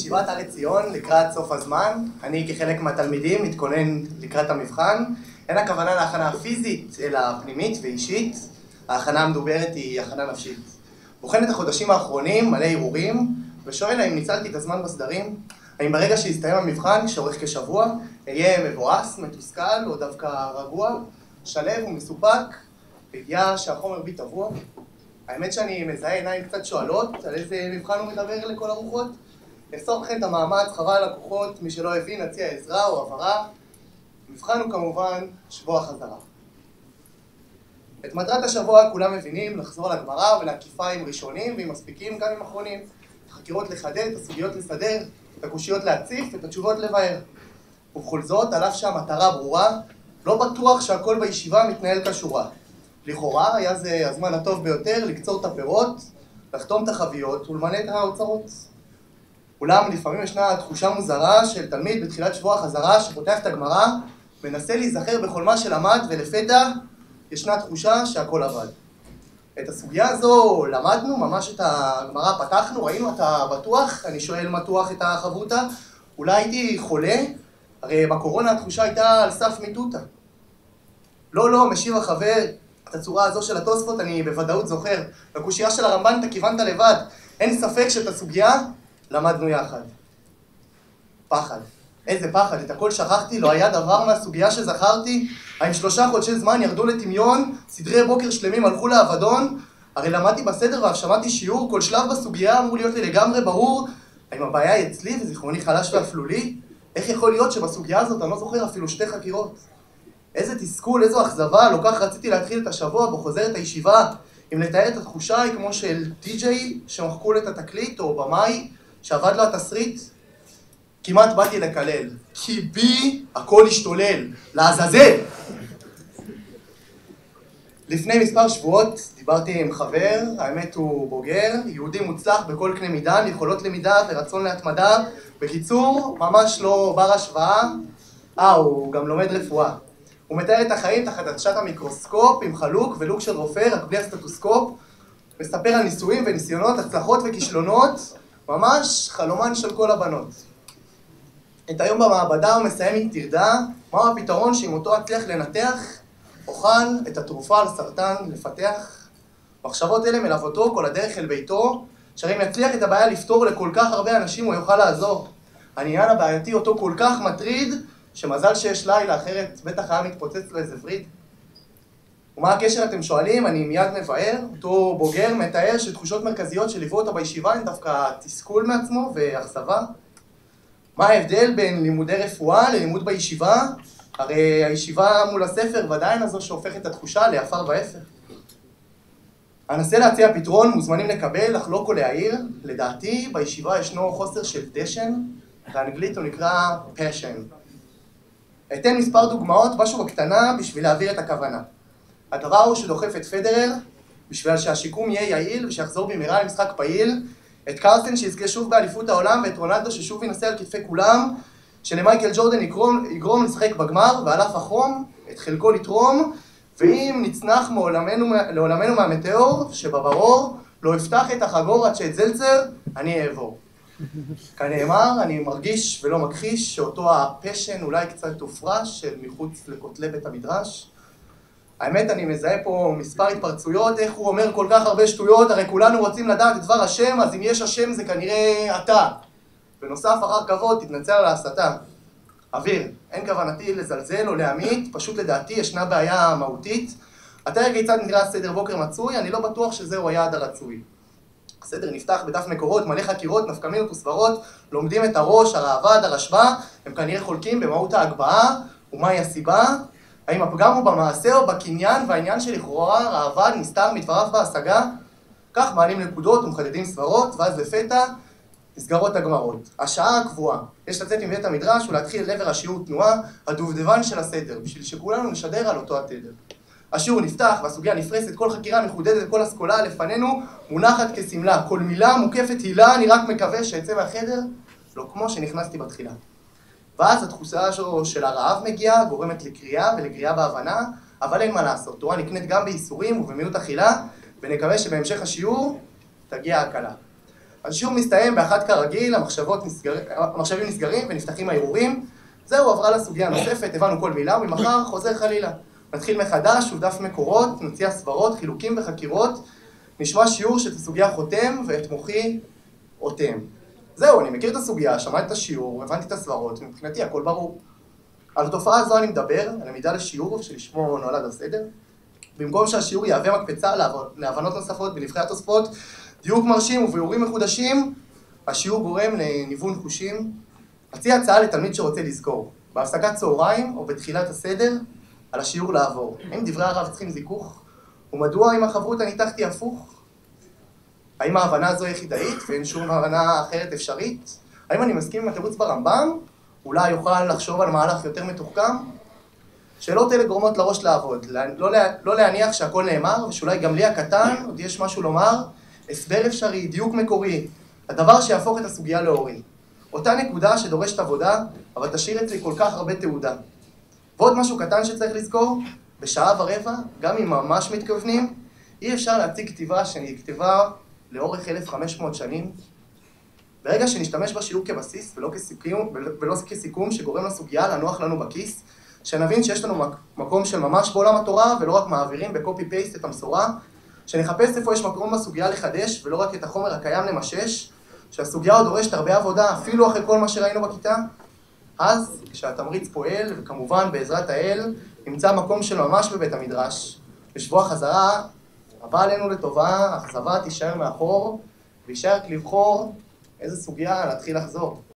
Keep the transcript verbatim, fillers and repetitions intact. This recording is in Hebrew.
בישיבת הר עציון לקראת סוף הזמן. אני כחלק מהתלמידים מתכונן לקראת המבחן. אין הכוונה להכנה פיזית, אלא פנימית ואישית. ההכנה המדוברת היא הכנה נפשית. בוחן את החודשים האחרונים, מלא ערעורים, ושואל האם ניצלתי את הזמן בסדרים, האם ברגע שיסתיים המבחן, שאורך כשבוע, אהיה מבואס, מתוסכל, או דווקא רגוע, שלב ומסופק, בידיעה שהחומר בי טבוע. האמת שאני מזהה עיניים קצת שואלות, על איזה מבחן הוא מדבר לכל הרוחות. נאסור לכם את המאמץ, חבל על הכוחות, מי שלא הבין, נציע עזרה או הבהרה. מבחן הוא כמובן שבוע חזרה. את מטרת השבוע כולם מבינים, לחזור על הגמרא ולהקיפה עם ראשונים ועם מספיקים גם עם אחרונים. את החקירות לחדד, את הסוגיות לסדר, את הקושיות להציף, את התשובות לבאר. ובכל זאת, על אף שהמטרה ברורה, לא בטוח שהכל בישיבה מתנהל כשורה. לכאורה היה זה הזמן הטוב ביותר לקצור את הפירות, לחתום את החביות ולמלא את האוצרות. אולם לפעמים ישנה תחושה מוזרה של תלמיד בתחילת שבוע החזרה שפותח את הגמרא, מנסה להיזכר בכל מה שלמד ולפתע ישנה תחושה שהכל עבד. את הסוגיה הזו למדנו, ממש את הגמרא פתחנו, ראינו אתה בטוח, אני שואל מתוח את החברותה, אולי הייתי חולה, הרי בקורונה התחושה הייתה על סף מיטוטה. לא, לא, משיב החבר, את הצורה הזו של התוספות אני בוודאות זוכר, בקושייה של הרמב"ן אתה כיוונת לבד, אין ספק שאת הסוגיה למדנו יחד. פחד. איזה פחד, את הכל שכחתי, לא היה דבר מהסוגיה שזכרתי, האם שלושה חודשי זמן ירדו לטמיון, סדרי בוקר שלמים הלכו לאבדון, הרי למדתי בסדר ואף שמעתי שיעור, כל שלב בסוגיה אמור להיות לי לגמרי ברור, האם הבעיה היא אצלי וזיכרוני חלש ואפלולי? איך יכול להיות שבסוגיה הזאת אני לא זוכר אפילו שתי חקירות? איזה תסכול, איזו אכזבה, לא כך רציתי להתחיל את השבוע בו חוזרת הישיבה, אם לתאר את התחושה היא כמו של די-ג'יי שמחקו את התקליט או במאי שעבד לו התסריט. כמעט באתי לקלל, כי בי הכל השתולל, לעזאזל. לפני מספר שבועות דיברתי עם חבר, האמת הוא בוגר, יהודי מוצלח בכל קנה מידה, יכולות למידה ורצון להתמדה, בקיצור, ממש לא בר השוואה, אה, הוא גם לומד רפואה. הוא מתאר את החיים תחת עדשת המיקרוסקופ עם חלוק ולוק של רופא, רק בלי הסטטוסקופ, מספר על ניסויים וניסיונות, הצלחות וכישלונות, ממש חלומן של כל הבנות. את היום במעבדה הוא מסיים עם תרדה, מהו הפתרון שאם אותו הצליח לנתח, אוכל את התרופה לסרטן לפתח. מחשבות אלה מלוותו כל הדרך אל ביתו, שאם יצליח את הבעיה לפתור לכל כך הרבה אנשים הוא יוכל לעזור. העניין הבעייתי אותו כל כך מטריד, שמזל שיש לילה, אחרת בטח היה מתפוצץ לו איזה וריד. ומה הקשר אתם שואלים? אני מיד מבאר. אותו בוגר מתאר שתחושות מרכזיות שליוו אותה בישיבה הן דווקא תסכול מעצמו ואכזבה. מה ההבדל בין לימודי רפואה ללימוד בישיבה? הרי הישיבה מול הספר ודאי הזו שהופכת את התחושה לעפר ואפר. אנסה להציע פתרון, מוזמנים לקבל, אך לא כל להעיר. לדעתי בישיבה ישנו חוסר של דשן, באנגלית הוא נקרא passion. אתן מספר דוגמאות, משהו בקטנה בשביל להעביר את הכוונה. הדבר הוא שדוחף את פדרר, בשביל שהשיקום יהיה יעיל ושיחזור במהרה למשחק פעיל, את קרסטן שיזכה שוב באליפות העולם, ואת רונלדו ששוב ינסה על כתפי כולם, שלמייקל ג'ורדן יגרום, יגרום לשחק בגמר, ועל אף החום, את חלקו לתרום, ואם נצנח מעולמנו, לעולמנו מהמטאור, שבברור, לא יפתח את החגור עד שאת זלצר, אני אעבור. כנאמר, אני מרגיש ולא מכחיש שאותו הפשן אולי קצת הופרש של מחוץ לכותלי בית המדרש. האמת, אני מזהה פה מספר התפרצויות, איך הוא אומר כל כך הרבה שטויות, הרי כולנו רוצים לדעת את דבר השם, אז אם יש השם זה כנראה אתה. בנוסף, אחר כבוד, תתנצל על ההסתה. אוויר, אין כוונתי לזלזל או להמית, פשוט לדעתי ישנה בעיה מהותית. התאר כיצד נראה סדר בוקר מצוי, אני לא בטוח שזהו היעד הרצוי. הסדר נפתח בדף מקורות, מלא חקירות, נפקמינות וסברות, לומדים את הראש, הרעב"ד, הרשב"א, הם כנראה חולקים במהות ההגבהה, ומהי הסיבה? האם הפגם הוא במעשה או בקניין, והעניין שלכאורה רעב"ד נסתר מדבריו בהשגה? כך מעלים נקודות ומחדדים סברות, ואז לפתע נסגרות הגמרות. השעה הקבועה, יש לצאת מבית המדרש ולהתחיל לעבר השיעור תנועה, הדובדבן של הסדר, בשביל שכולנו נשדר על אותו התדר. השיעור נפתח והסוגיה נפרסת, כל חקירה מחודדת, כל אסכולה לפנינו מונחת כסמלה. כל מילה מוקפת הילה, אני רק מקווה שאצא מהחדר, לא כמו שנכנסתי בתחילה. ואז התחושה של הרעב מגיעה, גורמת לקריאה ולקריאה בהבנה, אבל אין מה לעשות. תורה נקנית גם בייסורים ובמיעוט אכילה, ונקווה שבהמשך השיעור תגיע הקלה. השיעור מסתיים באחת כרגיל, המחשבות נסגר... המחשבים נסגרים ונפתחים הערעורים. זהו, עברה לסוגיה הנוספת, הבנו כל מילה, ומחר חוזר חלילה. נתחיל מחדש, הוא דף מקורות, נציע סברות, חילוקים וחקירות, נשמע שיעור שאת הסוגיה חותם ואת מוחי אוטם. זהו, אני מכיר את הסוגיה, שמעתי את השיעור, הבנתי את הסברות, ומבחינתי הכל ברור. על התופעה הזו אני מדבר, על למידה לשיעור שלשמו נולד הסדר. במקום שהשיעור יהווה מקפצה להבנות נוספות בנבחי התוספות, דיוק מרשים וביאורים מחודשים, השיעור גורם לניוון חושים. אציע הצעה לתלמיד שרוצה לזכור, בהפסקת צהריים או בתחילת הסדר, על השיעור לעבור. האם דברי הרב צריכים זיכוך? ומדוע אם החברותא ניתחתי הפוך? האם ההבנה הזו יחידאית ואין שום הבנה אחרת אפשרית? האם אני מסכים עם התירוץ ברמב"ם? אולי יוכל לחשוב על מהלך יותר מתוחכם? שאלות אלה גורמות לראש לעבוד, לא, לא להניח שהכל נאמר, ושאולי גם לי הקטן עוד יש משהו לומר, הסבר אפשרי, דיוק מקורי, הדבר שיהפוך את הסוגיה לאורי. אותה נקודה שדורשת עבודה, אבל תשאיר אצלי כל כך הרבה תעודה. ועוד משהו קטן שצריך לזכור, בשעה ורבע, גם אם ממש מתכוונים, אי אפשר להציג כתיבה שנכתבה לאורך אלף וחמש מאות שנים. ברגע שנשתמש בשיעור כבסיס ולא כסיכום, ולא כסיכום שגורם לסוגיה לנוח לנו בכיס, שנבין שיש לנו מקום של ממש בעולם התורה ולא רק מעבירים בקופי פייסט את המסורה, שנחפש איפה יש מקום בסוגיה לחדש ולא רק את החומר הקיים למשש, שהסוגיה עוד דורשת הרבה עבודה אפילו אחרי כל מה שראינו בכיתה. אז כשהתמריץ פועל, וכמובן בעזרת האל, נמצא מקום של ממש בבית המדרש. בשבוע החזרה הבא עלינו לטובה, האכזבה תישאר מאחור, וישאר רק לבחור איזה סוגיה להתחיל לחזור.